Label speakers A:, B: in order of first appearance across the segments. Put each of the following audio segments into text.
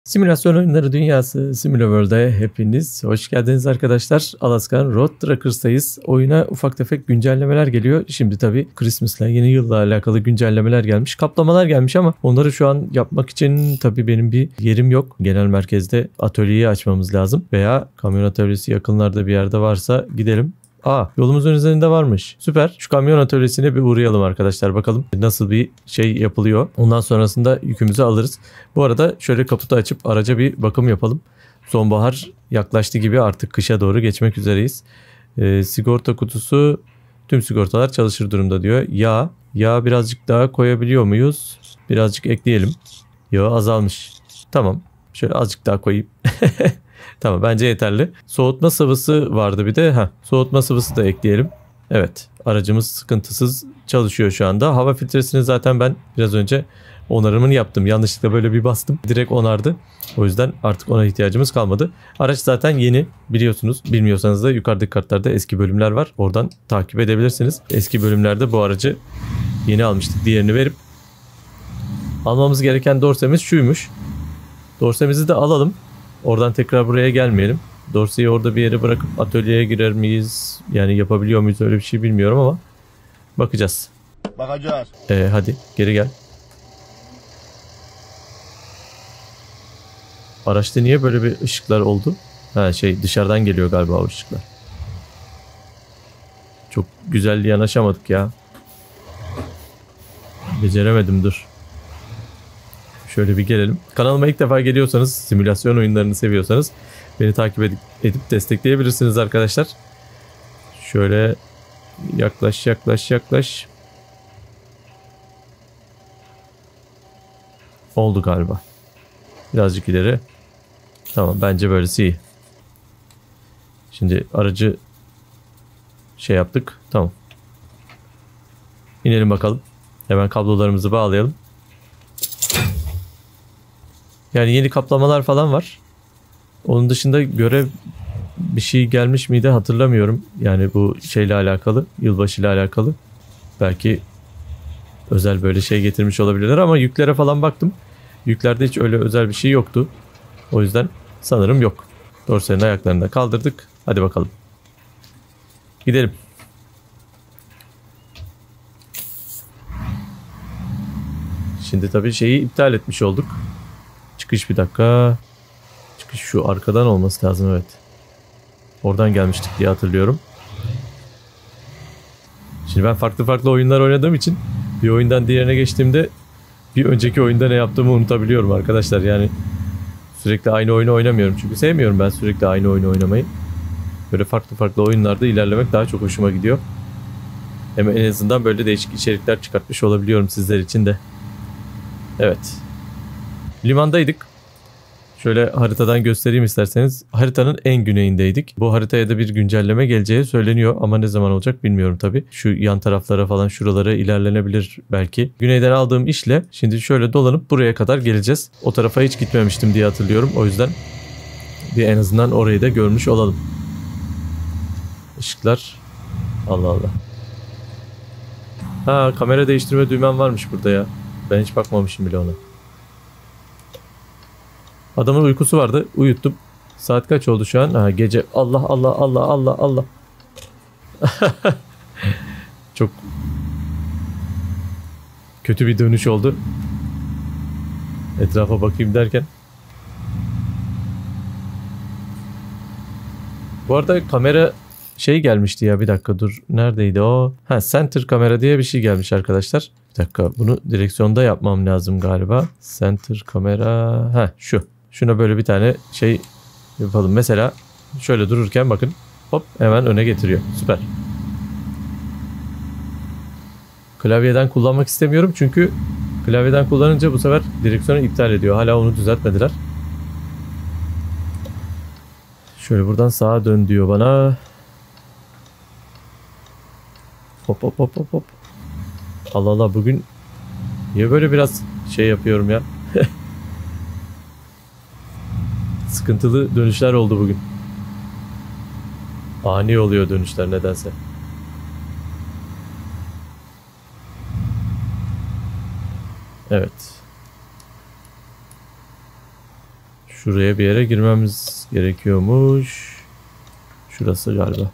A: Simülasyon oyunları dünyası SimilaWorld'e hepiniz hoş geldiniz arkadaşlar. Alaskan Road Trackers'tayız. Oyuna ufak tefek güncellemeler geliyor. Şimdi tabii Christmas'la yeni yılla alakalı güncellemeler gelmiş. Kaplamalar gelmiş ama onları şu an yapmak için tabii benim bir yerim yok. Genel merkezde atölyeyi açmamız lazım. Veya kamyon atölyesi yakınlarda bir yerde varsa gidelim. Yolumuzun üzerinde varmış. Süper. Şu kamyon atölyesine bir uğrayalım arkadaşlar. Bakalım nasıl bir şey yapılıyor. Ondan sonrasında yükümüzü alırız. Bu arada şöyle kaputu açıp araca bir bakım yapalım. Sonbahar yaklaştı gibi, artık kışa doğru geçmek üzereyiz. Sigorta kutusu, tüm sigortalar çalışır durumda diyor. Yağ birazcık daha koyabiliyor muyuz? Birazcık ekleyelim. Yağ azalmış. Tamam. Şöyle azıcık daha koyayım. Tamam, bence yeterli. Soğutma sıvısı vardı bir de. Soğutma sıvısı da ekleyelim. Evet, aracımız sıkıntısız çalışıyor şu anda. Hava filtresini zaten ben biraz önce onarımını yaptım. Yanlışlıkla böyle bir bastım. Direkt onardı. O yüzden artık ona ihtiyacımız kalmadı. Araç zaten yeni, biliyorsunuz. Bilmiyorsanız da yukarıdaki kartlarda eski bölümler var. Oradan takip edebilirsiniz. Eski bölümlerde bu aracı yeni almıştık. Diğerini verip almamız gereken dorsemiz şuymuş. Dorsemizi de alalım. Oradan tekrar buraya gelmeyelim. Dorseyi orada bir yere bırakıp atölyeye girer miyiz? Yani yapabiliyor muyuz, öyle bir şey bilmiyorum ama bakacağız.
B: Bakacağız.
A: Hadi geri gel. Araçta niye böyle bir ışıklar oldu? Dışarıdan geliyor galiba o ışıklar. Çok güzel yanaşamadık ya. Beceremedim, dur. Şöyle bir gelelim. Kanalıma ilk defa geliyorsanız, simülasyon oyunlarını seviyorsanız beni takip edip destekleyebilirsiniz arkadaşlar. Şöyle yaklaş. Oldu galiba. Birazcık ileri. Tamam, bence böylesi iyi. Şimdi aracı yaptık. Tamam. İnelim bakalım. Hemen kablolarımızı bağlayalım. Yani yeni kaplamalar falan var. Onun dışında görev bir şey gelmiş miydi hatırlamıyorum. Yani bu şeyle alakalı, yılbaşı ile alakalı. Belki özel böyle şey getirmiş olabilirler ama yüklere falan baktım. Yüklerde hiç öyle özel bir şey yoktu. O yüzden sanırım yok. Dorsenin ayaklarını da kaldırdık. Hadi bakalım. Gidelim. Şimdi tabii şeyi iptal etmiş olduk. Çıkış, bir dakika. Çıkış şu arkadan olması lazım, evet. Oradan gelmiştik diye hatırlıyorum. Şimdi ben farklı oyunlar oynadığım için bir oyundan diğerine geçtiğimde bir önceki oyunda ne yaptığımı unutabiliyorum arkadaşlar. Yani sürekli aynı oyunu oynamıyorum. Çünkü sevmiyorum ben sürekli aynı oyunu oynamayı. Böyle farklı oyunlarda ilerlemek daha çok hoşuma gidiyor. Hem en azından böyle değişik içerikler çıkartmış olabiliyorum sizler için de. Evet. Limandaydık. Şöyle haritadan göstereyim isterseniz. Haritanın en güneyindeydik. Bu haritaya da bir güncelleme geleceği söyleniyor ama ne zaman olacak bilmiyorum tabii. Şu yan taraflara falan, şuralara ilerlenebilir belki. Güneyden aldığım işle şimdi şöyle dolanıp buraya kadar geleceğiz. O tarafa hiç gitmemiştim diye hatırlıyorum. O yüzden bir en azından orayı da görmüş olalım. Işıklar. Allah Allah. Kamera değiştirme düğmem varmış burada ya. Ben hiç bakmamışım bile ona. Adamın uykusu vardı. Uyuttum. Saat kaç oldu şu an? Gece. Allah. Çok kötü bir dönüş oldu. Etrafa bakayım derken. Bu arada kamera gelmişti ya, bir dakika dur. Neredeydi o? Center kamera diye bir şey gelmiş arkadaşlar. Bir dakika, bunu direksiyonda yapmam lazım galiba. Center kamera. Şuna böyle bir tane yapalım. Mesela şöyle dururken bakın, hop, hemen öne getiriyor. Süper. Klavyeden kullanmak istemiyorum çünkü klavyeden kullanınca bu sefer direksiyonu iptal ediyor. Hala onu düzeltmediler. Şöyle buradan sağa dön diyor bana. Hop. Allah, bugün niye böyle biraz yapıyorum ya. Sıkıntılı dönüşler oldu bugün. Ani oluyor dönüşler nedense. Evet. Şuraya bir yere girmemiz gerekiyormuş. Şurası galiba.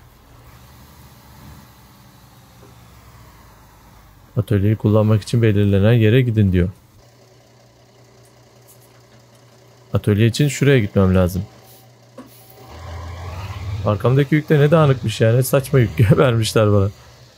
A: Atölyeyi kullanmak için belirlenen yere gidin diyor. Atölye için şuraya gitmem lazım. Arkamdaki yük de ne dağınıkmış yani. Saçma yük vermişler bana.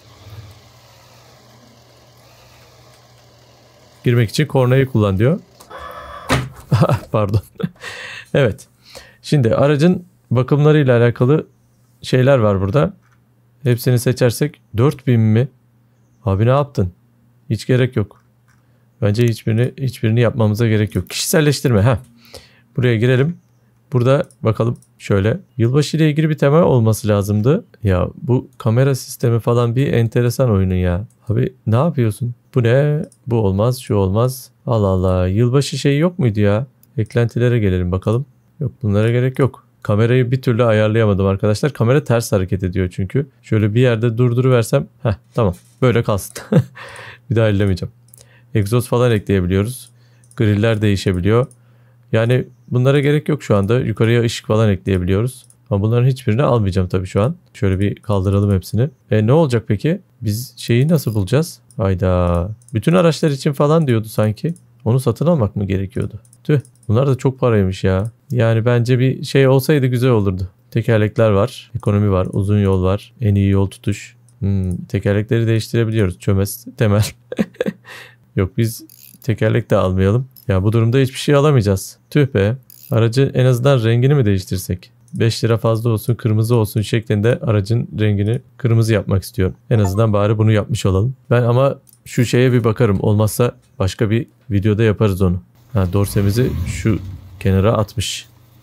A: Girmek için kornayı kullan diyor. Pardon. Evet. Şimdi aracın bakımlarıyla alakalı şeyler var burada. Hepsini seçersek 4000 mi? Abi ne yaptın? Hiç gerek yok. Bence hiçbirini yapmamıza gerek yok. Kişiselleştirme. Ha. Buraya girelim. Burada bakalım şöyle. Yılbaşı ile ilgili bir tema olması lazımdı. Ya bu kamera sistemi falan bir enteresan oyunun ya. Abi ne yapıyorsun? Bu ne? Bu olmaz, şu olmaz. Allah Allah. Yılbaşı şeyi yok muydu ya? Eklentilere gelelim bakalım. Yok, bunlara gerek yok. Kamerayı bir türlü ayarlayamadım arkadaşlar. Kamera ters hareket ediyor çünkü. Şöyle bir yerde durduruversem. Tamam. Böyle kalsın. Bir daha ellemeyeceğim. Egzoz falan ekleyebiliyoruz. Griller değişebiliyor. Yani bunlara gerek yok şu anda. Yukarıya ışık falan ekleyebiliyoruz. Ama bunların hiçbirini almayacağım tabii şu an. Şöyle bir kaldıralım hepsini. Ne olacak peki? Biz şeyi nasıl bulacağız? Hayda. Bütün araçlar için falan diyordu sanki. Onu satın almak mı gerekiyordu? Tüh. Bunlar da çok paraymış ya. Yani bence bir şey olsaydı güzel olurdu. Tekerlekler var. Ekonomi var. Uzun yol var. En iyi yol tutuş. Tekerlekleri değiştirebiliyoruz. Çömez. Temel. Yok, biz tekerlek de almayalım. Ya bu durumda hiçbir şey alamayacağız. Tüh be. Aracı en azından rengini mi değiştirsek? 5 lira fazla olsun, kırmızı olsun şeklinde aracın rengini kırmızı yapmak istiyorum. En azından bari bunu yapmış olalım. Ben ama şu şeye bir bakarım. Olmazsa başka bir videoda yaparız onu. Dorsemizi şu kenara atmış.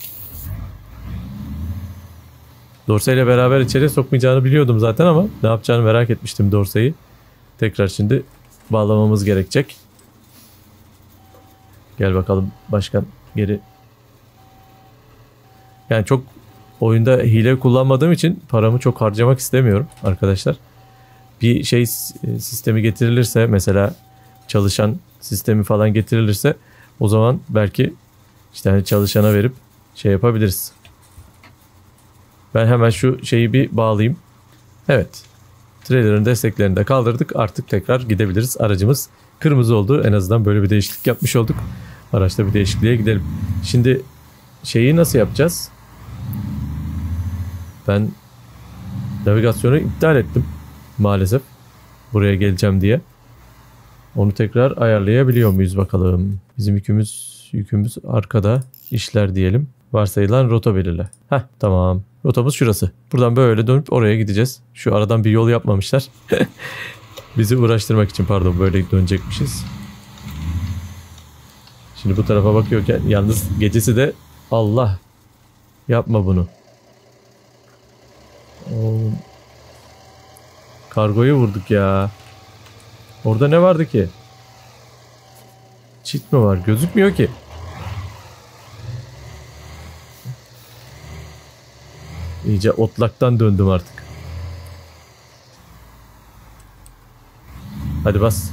A: Dorseyle beraber içeriye sokmayacağını biliyordum zaten ama ne yapacağını merak etmiştim dorseyi. Tekrar şimdi bağlamamız gerekecek. Gel bakalım başkan geri. Yani çok oyunda hile kullanmadığım için paramı çok harcamak istemiyorum arkadaşlar. Bir şey sistemi getirilirse, mesela çalışan sistemi falan getirilirse, o zaman belki işte hani çalışana verip şey yapabiliriz. Ben hemen şu şeyi bir bağlayayım. Evet. Trailer'ın desteklerini de kaldırdık. Artık tekrar gidebiliriz. Aracımız kırmızı oldu. En azından böyle bir değişiklik yapmış olduk. Araçta bir değişikliğe gidelim. Şimdi şeyi nasıl yapacağız? Ben navigasyonu iptal ettim maalesef. Buraya geleceğim diye. Onu tekrar ayarlayabiliyor muyuz bakalım. Bizim yükümüz arkada. İşler diyelim. Varsayılan rota belirle. Tamam. Rotamız şurası. Buradan böyle dönüp oraya gideceğiz. Şu aradan bir yol yapmamışlar. Bizi uğraştırmak için, pardon, böyle dönecekmişiz. Şimdi bu tarafa bakıyorken yalnız gecesi de Allah yapma bunu. Oğlum. Kargoyu vurduk ya. Orada ne vardı ki? Çit mi var? Gözükmüyor ki. İyice otlaktan döndüm artık. Hadi bas.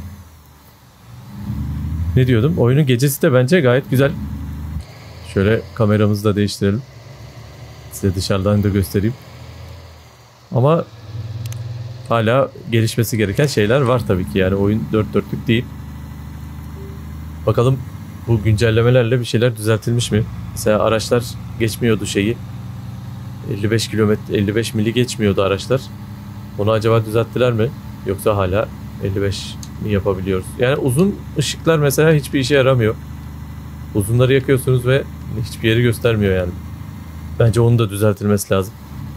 A: Ne diyordum? Oyunun gecesi de bence gayet güzel. Şöyle kameramızı da değiştirelim. Size dışarıdan da göstereyim. Ama hala gelişmesi gereken şeyler var tabii ki. Yani oyun dört dörtlük değil. Bakalım bu güncellemelerle bir şeyler düzeltilmiş mi? Mesela araçlar geçmiyordu şeyi. 55 kilometre, 55 mili geçmiyordu araçlar. Onu acaba düzelttiler mi? Yoksa hala 55 mi yapabiliyoruz? Yani uzun ışıklar mesela hiçbir işe yaramıyor. Uzunları yakıyorsunuz ve hiçbir yeri göstermiyor yani. Bence onun da düzeltilmesi lazım.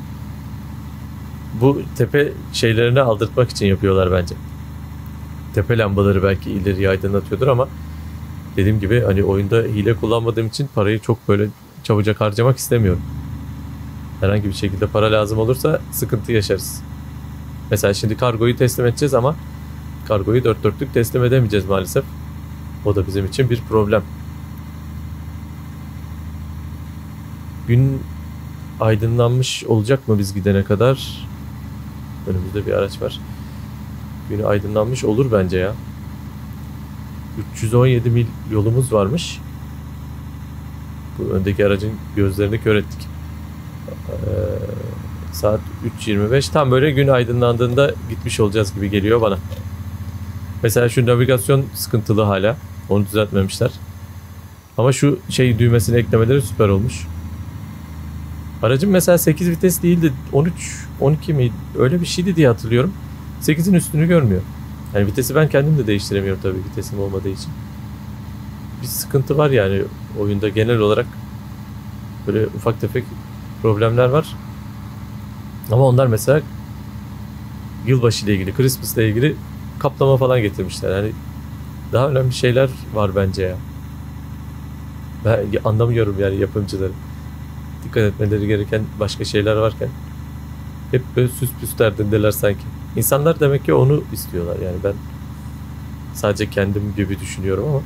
A: Bu tepe şeylerini aldırtmak için yapıyorlar bence. Tepe lambaları belki ileriye aydınlatıyordur ama dediğim gibi hani oyunda hile kullanmadığım için parayı çok böyle çabucak harcamak istemiyorum. Herhangi bir şekilde para lazım olursa sıkıntı yaşarız. Mesela şimdi kargoyu teslim edeceğiz ama kargoyu dört dörtlük teslim edemeyeceğiz maalesef. O da bizim için bir problem. Gün aydınlanmış olacak mı biz gidene kadar? Önümüzde bir araç var. Gün aydınlanmış olur bence ya. 317 mil yolumuz varmış. Bu öndeki aracın gözlerini kör ettik. Saat 3.25. Tam böyle gün aydınlandığında gitmiş olacağız gibi geliyor bana. Mesela şu navigasyon sıkıntılı hala. Onu düzeltmemişler. Ama şu şey düğmesini eklemeleri süper olmuş. Aracım mesela 8 vites değildi. 13, 12 miydi? Öyle bir şeydi diye hatırlıyorum. 8'in üstünü görmüyor. Yani vitesi ben kendim de değiştiremiyorum tabii vitesim olmadığı için. Bir sıkıntı var yani oyunda genel olarak. Böyle ufak tefek problemler var. Ama onlar mesela yılbaşı ile ilgili, Christmas ile ilgili kaplama falan getirmişler. Yani daha önemli şeyler var bence ya. Ben anlamıyorum yani yapımcıları. Dikkat etmeleri gereken başka şeyler varken hep böyle süs püs derdindeler sanki. İnsanlar demek ki onu istiyorlar. Yani ben sadece kendim gibi düşünüyorum ama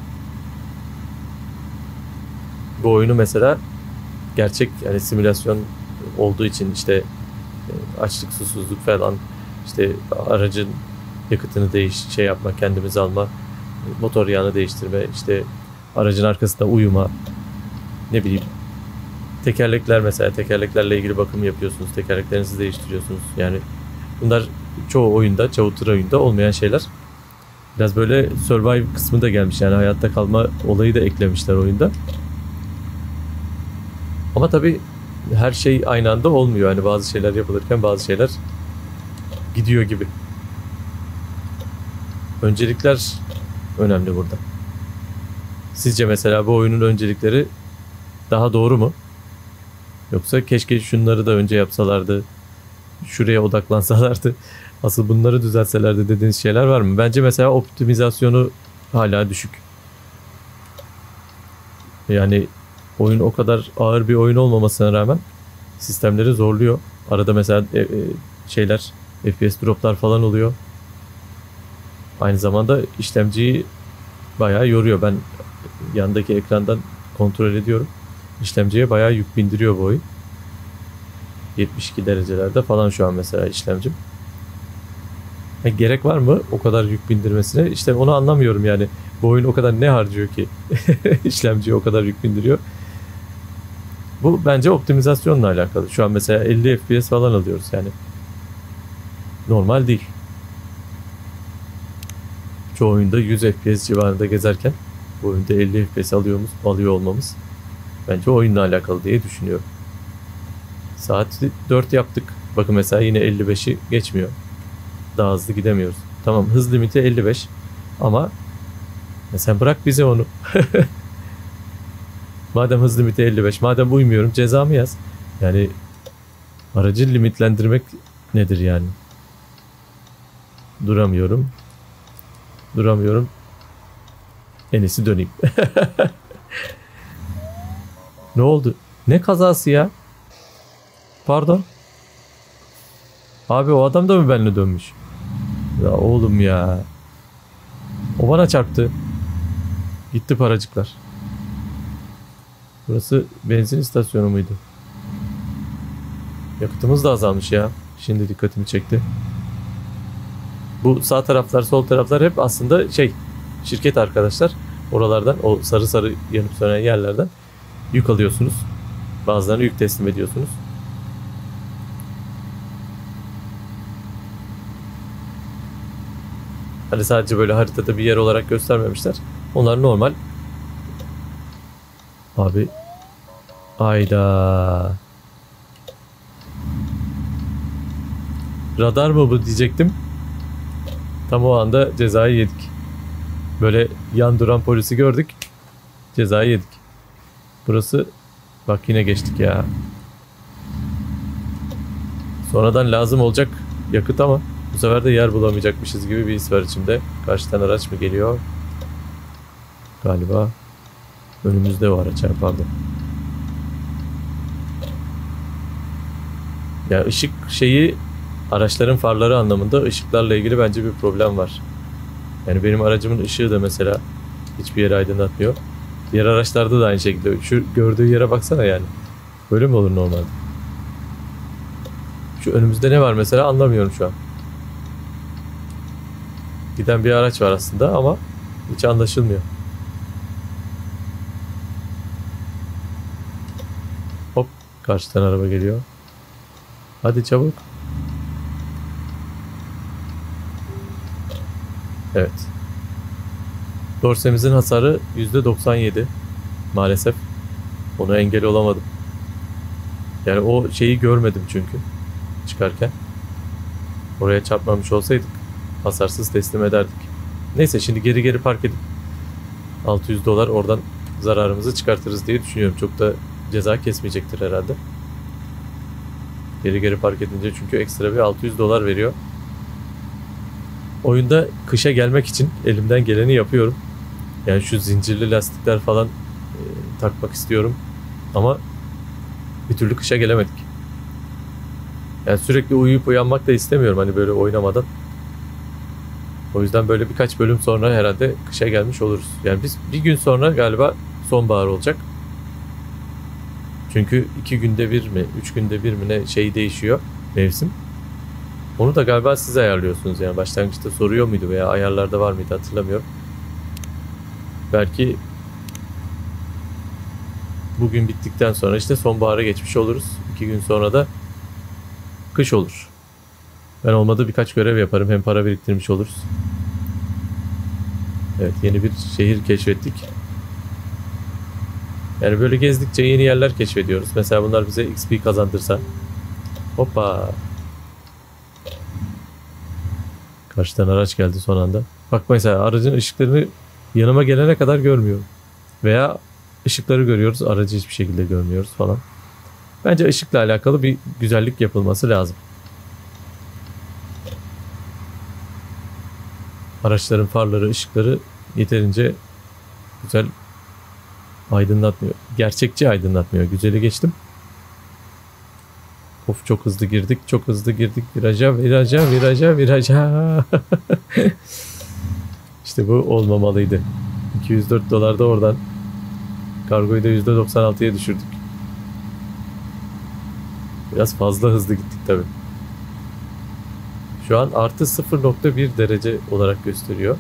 A: bu oyunu mesela gerçek yani simülasyon olduğu için işte açlık, susuzluk falan işte aracın yakıtını şey yapma, kendimiz alma, motor yağını değiştirme, işte aracın arkasında uyuma, ne bileyim tekerlekler mesela tekerleklerle ilgili bakım yapıyorsunuz, tekerleklerinizi değiştiriyorsunuz. Yani bunlar çoğu oyunda, çoğu tır oyunda olmayan şeyler. Biraz böyle survive kısmı da gelmiş yani hayatta kalma olayı da eklemişler oyunda. Ama tabii her şey aynı anda olmuyor. Yani bazı şeyler yapılırken bazı şeyler gidiyor gibi. Öncelikler önemli burada. Sizce mesela bu oyunun öncelikleri daha doğru mu? Yoksa keşke şunları da önce yapsalardı, şuraya odaklansalardı, asıl bunları düzeltselerdi dediğiniz şeyler var mı? Bence mesela optimizasyonu hala düşük. Yani oyun o kadar ağır bir oyun olmamasına rağmen sistemleri zorluyor. Arada mesela şeyler, FPS droplar falan oluyor. Aynı zamanda işlemciyi bayağı yoruyor. Ben yandaki ekrandan kontrol ediyorum. İşlemciye bayağı yük bindiriyor bu oyun. 72 derecelerde falan şu an mesela işlemcim. Gerek var mı o kadar yük bindirmesine? İşte onu anlamıyorum yani. Bu oyun o kadar ne harcıyor ki? İşlemciye o kadar yük bindiriyor. Bu bence optimizasyonla alakalı. Şu an mesela 50 FPS falan alıyoruz yani. Normal değil. Çoğu oyunda 100 FPS civarında gezerken bu oyunda 50 FPS alıyor olmamız bence oyunla alakalı diye düşünüyorum. Saati 4 yaptık. Bakın mesela yine 55'i geçmiyor. Daha hızlı gidemiyoruz. Tamam hız limiti 55 ama sen bırak bize onu. Madem hız limiti 55, madem uymuyorum cezamı yaz. Yani aracı limitlendirmek nedir yani? Duramıyorum. En iyisi döneyim. Ne oldu? Ne kazası ya? Pardon. Abi o adam da mı benimle dönmüş? Ya oğlum ya. O bana çarptı. Gitti paracıklar. Burası benzin istasyonu muydu? Yakıtımız da azalmış ya. Şimdi dikkatimi çekti. Bu sağ taraflar, sol taraflar hep aslında şirket arkadaşlar. Oralardan, o sarı sarı yanıp sönen yerlerden yük alıyorsunuz. Bazılarına yük teslim ediyorsunuz. Hani sadece böyle haritada bir yer olarak göstermemişler. Onlar normal. Abi. Ayda. Radar mı bu diyecektim. Tam o anda cezayı yedik. Böyle yan duran polisi gördük. Cezayı yedik. Burası bak yine geçtik ya. Sonradan lazım olacak yakıt ama bu sefer de yer bulamayacakmışız gibi bir his var içimde. Karşıdan araç mı geliyor? Galiba önümüzde o araç, pardon. Ya ışık araçların farları anlamında ışıklarla ilgili bence bir problem var. Yani benim aracımın ışığı da mesela hiçbir yere aydınlatmıyor. Diğer araçlarda da aynı şekilde. Şu gördüğü yere baksana yani. Böyle mi olur normalde? Şu önümüzde ne var mesela anlamıyorum şu an. Giden bir araç var aslında ama hiç anlaşılmıyor. Karşıdan araba geliyor. Hadi çabuk. Evet. Dorsemizin hasarı %97. Maalesef. Ona engel olamadım. Yani o şeyi görmedim çünkü. Çıkarken. Oraya çarpmamış olsaydık hasarsız teslim ederdik. Neyse şimdi geri park edip $600 oradan zararımızı çıkartırız diye düşünüyorum. Çok da ceza kesmeyecektir herhalde. Geri park edince çünkü ekstra bir $600 veriyor. Oyunda kışa gelmek için elimden geleni yapıyorum. Yani şu zincirli lastikler falan takmak istiyorum. Ama bir türlü kışa gelemedik. Yani sürekli uyuyup uyanmak da istemiyorum hani böyle oynamadan. O yüzden böyle birkaç bölüm sonra herhalde kışa gelmiş oluruz. Yani biz bir gün sonra galiba sonbahar olacak. Çünkü 2 günde bir mi 3 günde bir mi ne şey değişiyor mevsim. Onu da galiba siz ayarlıyorsunuz yani başlangıçta soruyor muydu veya ayarlarda var mıydı hatırlamıyorum. Belki bugün bittikten sonra işte sonbahara geçmiş oluruz. 2 gün sonra da kış olur. Ben olmadı birkaç görev yaparım hem para biriktirmiş oluruz. Evet yeni bir şehir keşfettik. Yani böyle gezdikçe yeni yerler keşfediyoruz. Mesela bunlar bize XP kazandırsa. Hoppa. Karşıdan araç geldi son anda. Bak mesela aracın ışıklarını yanıma gelene kadar görmüyorum. Veya ışıkları görüyoruz, aracı hiçbir şekilde görmüyoruz falan. Bence ışıkla alakalı bir güzellik yapılması lazım. Araçların farları, ışıkları yeterince güzel aydınlatmıyor. Gerçekçi aydınlatmıyor. Güzeli geçtim. Of çok hızlı girdik. Çok hızlı girdik. Viraja. İşte bu olmamalıydı. $204 da oradan. Kargoyu da %96'ya düşürdük. Biraz fazla hızlı gittik tabi. Şu an artı 0.1 derece olarak gösteriyor.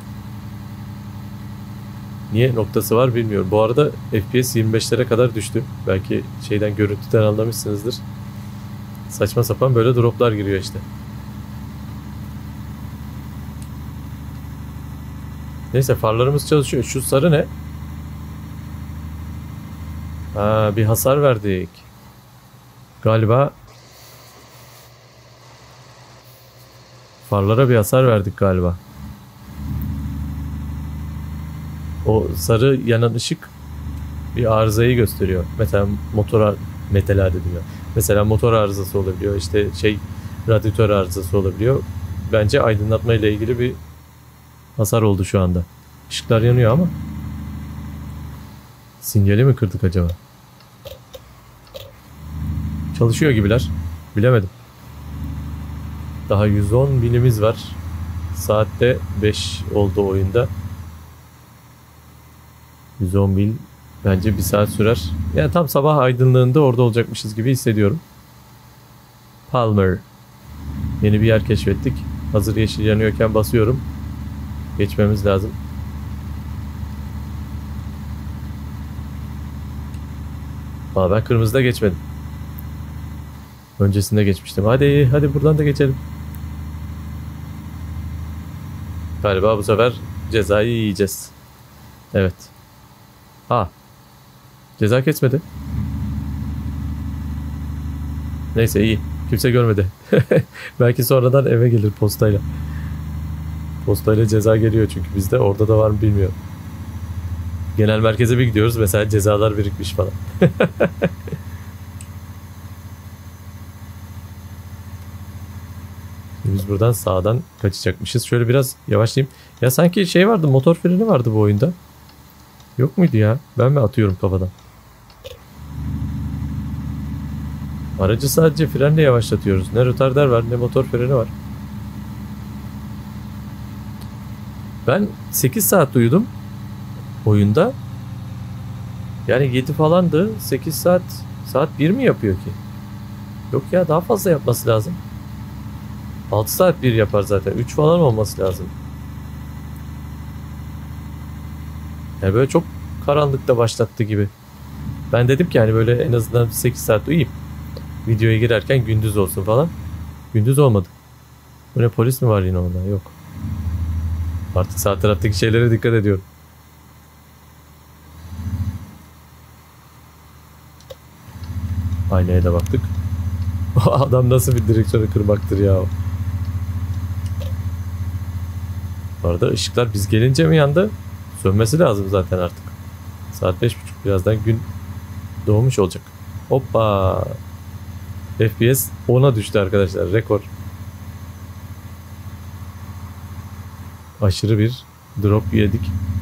A: Niye noktası var bilmiyorum. Bu arada FPS 25'lere kadar düştü. Belki şeyden görüntüden anlamışsınızdır. Saçma sapan böyle droplar giriyor işte. Neyse farlarımız çalışıyor. Şu sarı ne? Ha, bir hasar verdik. Galiba farlara bir hasar verdik galiba. O sarı yanan ışık bir arızayı gösteriyor. Mesela mesela dedim ya. Mesela motor arızası olabiliyor. İşte radyatör arızası olabiliyor. Bence aydınlatma ile ilgili bir hasar oldu şu anda. Işıklar yanıyor ama sinyali mi kırdık acaba? Çalışıyor gibiler. Bilemedim. Daha 110 binimiz var. Saatte 5 oldu oyunda. 110 bin bence bir saat sürer. Yani tam sabah aydınlığında orada olacakmışız gibi hissediyorum. Palmer. Yeni bir yer keşfettik. Hazır yeşil yanıyorken basıyorum. Geçmemiz lazım. Aa, ben kırmızıda geçmedim. Öncesinde geçmiştim. Hadi buradan da geçelim. Galiba bu sefer cezayı yiyeceğiz. Evet. Ceza kesmedi. Neyse iyi. Kimse görmedi. Belki sonradan eve gelir postayla. Postayla ceza geliyor çünkü bizde. Orada da var mı bilmiyorum. Genel merkeze bir gidiyoruz. Mesela cezalar birikmiş falan. Biz buradan sağdan kaçacakmışız. Şöyle biraz yavaşlayayım. Ya sanki şey vardı, motor freni vardı bu oyunda. Yok muydu ya? Ben mi atıyorum kafadan? Aracı sadece frenle yavaşlatıyoruz. Ne rötarder var ne motor freni var. Ben 8 saat uyudum oyunda. Yani 7 falandı. 8 saat 1 mi yapıyor ki? Yok ya, daha fazla yapması lazım. 6 saat 1 yapar zaten. 3 falan olması lazım. Yani böyle çok karanlıkta başlattı gibi. Ben dedim ki hani böyle en azından 8 saat uyuyayım. videoya girerken gündüz olsun falan. Gündüz olmadı. Bu ne, polis mi var yine orada? Yok. Artık sağ taraftaki şeylere dikkat ediyorum. Aynaya da baktık. Adam nasıl bir direksiyonu kırmaktır ya. Bu arada ışıklar biz gelince mi yandı? Sönmesi lazım zaten artık. Saat 5.30, birazdan gün doğmuş olacak. Hoppa. FPS 10'a düştü arkadaşlar. Rekor. Aşırı bir drop yedik.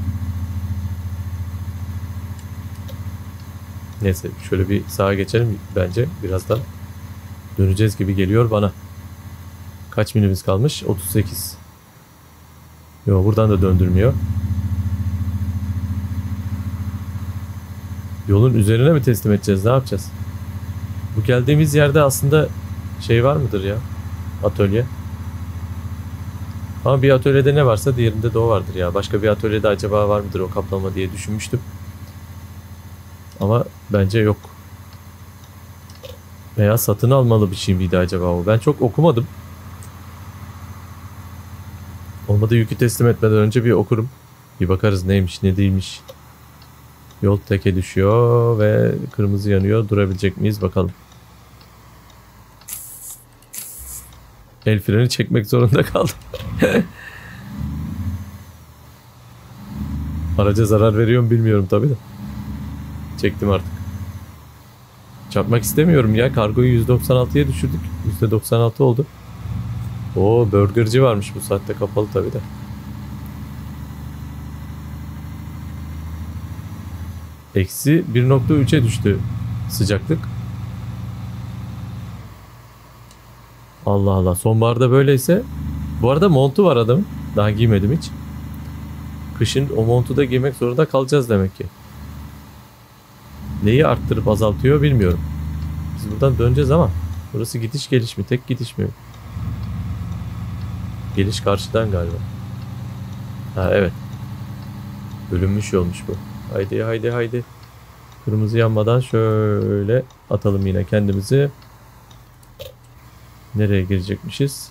A: Neyse şöyle bir sağa geçelim bence. Birazdan döneceğiz gibi geliyor bana. Kaç milimiz kalmış? 38. Yok, buradan da döndürmüyor. Yolun üzerine mi teslim edeceğiz? Ne yapacağız? Bu geldiğimiz yerde aslında şey var mıdır ya? Atölye. Ama bir atölyede ne varsa diğerinde de o vardır ya. Başka bir atölyede acaba var mıdır o kaplama diye düşünmüştüm. Ama bence yok. Veya satın almalı bir şey miydi acaba o? Ben çok okumadım. Olmadı yükü teslim etmeden önce bir okurum. Bir bakarız neymiş ne değilmiş. Yol teke düşüyor ve kırmızı yanıyor. Durabilecek miyiz bakalım. El freni çekmek zorunda kaldım. Araca zarar veriyor mu bilmiyorum tabii de. Çektim artık. Çarpmak istemiyorum ya. Kargoyu 196'ya düşürdük. %96 oldu. Oo, burgerci varmış, bu saatte kapalı tabii de. Eksi 1.3'e düştü sıcaklık. Allah Allah, sonbaharda böyleyse. Bu arada montu var adamın. Daha giymedim hiç. Kışın o montu da giymek zorunda kalacağız demek ki. Neyi arttırıp azaltıyor bilmiyorum. Biz buradan döneceğiz ama burası gidiş geliş mi? Tek gidiş mi? Geliş karşıdan galiba. Ha evet. Bölünmüş yolmuş bu. Haydi haydi haydi. Kırmızı yanmadan şöyle atalım yine kendimizi. Nereye girecekmişiz?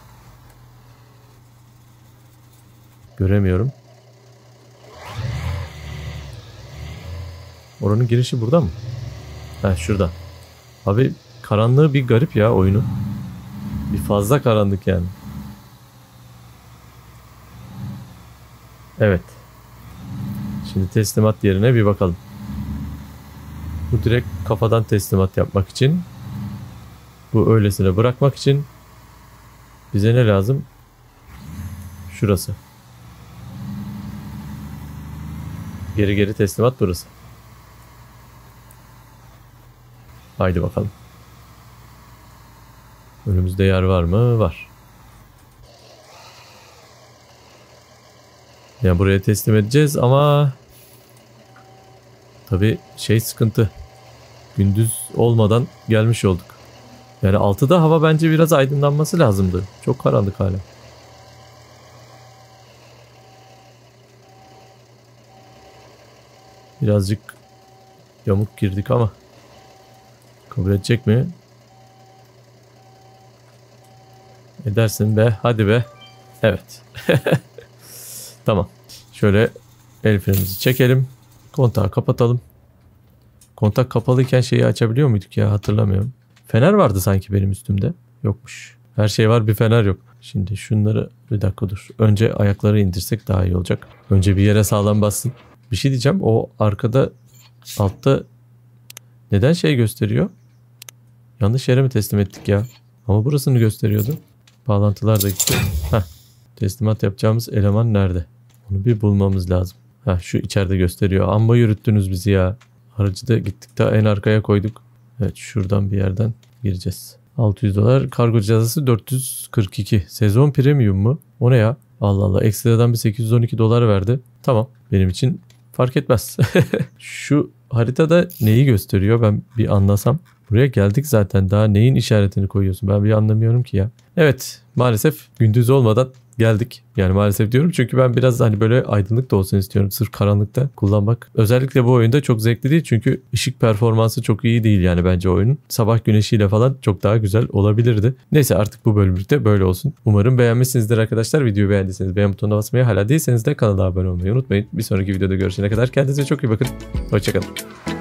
A: Göremiyorum. Oranın girişi burada mı? Ha şurada. Abi karanlığı bir garip ya oyunu. Bir fazla karanlık yani. Evet. Şimdi teslimat yerine bir bakalım. Bu direkt kafadan teslimat yapmak için. Bu öylesine bırakmak için. Bize ne lazım? Şurası. Geri geri teslimat burası. Haydi bakalım. Önümüzde yer var mı? Var. Yani buraya teslim edeceğiz ama tabii şey sıkıntı. Gündüz olmadan gelmiş olduk. Yani 6'da hava bence biraz aydınlanması lazımdı. Çok karanlık hala. Birazcık yamuk girdik ama kabul edecek mi? Edersin be. Hadi be. Evet. Tamam. Şöyle el frenimizi çekelim. Kontağı kapatalım. Kontak kapalıyken şeyi açabiliyor muyduk ya, hatırlamıyorum. Fener vardı sanki benim üstümde. Yokmuş. Her şey var, bir fener yok. Şimdi şunları bir dakika dur. Önce ayakları indirsek daha iyi olacak. Önce bir yere sağlam bassın. Bir şey diyeceğim. O arkada altta neden şey gösteriyor? Yanlış yere mi teslim ettik ya? Ama burasını gösteriyordu. Bağlantılar da gitti. Heh. Teslimat yapacağımız eleman nerede? Onu bir bulmamız lazım. Heh, şu içeride gösteriyor. Amma yürüttünüz bizi ya. Aracı da gittik de en arkaya koyduk. Evet, şuradan bir yerden gireceğiz. $600. Kargo cezası 442. Sezon premium mu? O ne ya? Allah Allah. Ekstradan bir $812 verdi. Tamam. Benim için fark etmez. Şu haritada neyi gösteriyor ben bir anlasam. Buraya geldik zaten, daha neyin işaretini koyuyorsun ben bir anlamıyorum ki ya. Evet, maalesef gündüz olmadan geldik. Yani maalesef diyorum çünkü ben biraz hani böyle aydınlık da olsun istiyorum. Sırf karanlıkta kullanmak. Özellikle bu oyunda çok zevkli değil çünkü ışık performansı çok iyi değil yani bence oyunun. Sabah güneşiyle falan çok daha güzel olabilirdi. Neyse, artık bu bölümlükte böyle olsun. Umarım beğenmişsinizdir arkadaşlar. Videoyu beğendiyseniz beğen butonuna basmayı, hala değilseniz de kanala abone olmayı unutmayın. Bir sonraki videoda görüşene kadar kendinize çok iyi bakın. Hoşçakalın.